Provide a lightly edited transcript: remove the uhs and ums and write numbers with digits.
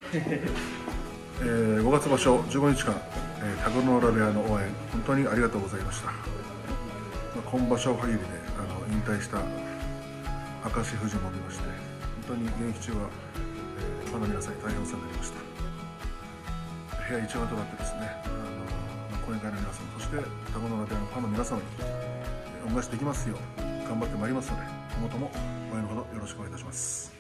5月場所15日間、田子ノ浦部屋の応援本当にありがとうございました。今場所限りで引退した明石富士も見まして、本当に現役中は、ファンの皆さんに大変お世話になりました。部屋一丸となってですね、講演会の皆様、そして田子ノ浦部屋のファンの皆様に恩返しできますよう頑張ってまいりますので、今後とも応援のほどよろしくお願いいたします。